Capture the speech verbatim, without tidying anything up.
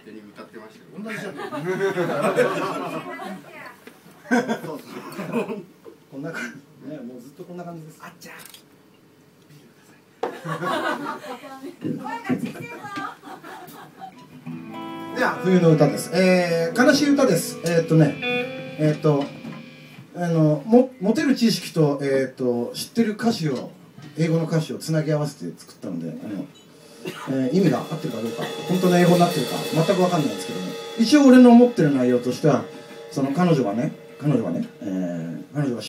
手に歌ってましたよ。同じじゃん。 そうそうこんな感じね、もうずっとこんな感じです。あっちゃでは冬の歌です。えー、悲しい歌です。えー、っとねえー、っとあのも持てる知識と、えー、っと知ってる歌詞を英語の歌詞をつなぎ合わせて作ったので、あの、えー、意味が合ってるかどうか本当の英語になってるか全く分かんないんですけども、一応俺の思ってる内容としてはその彼女がね彼女がね、えー、彼女が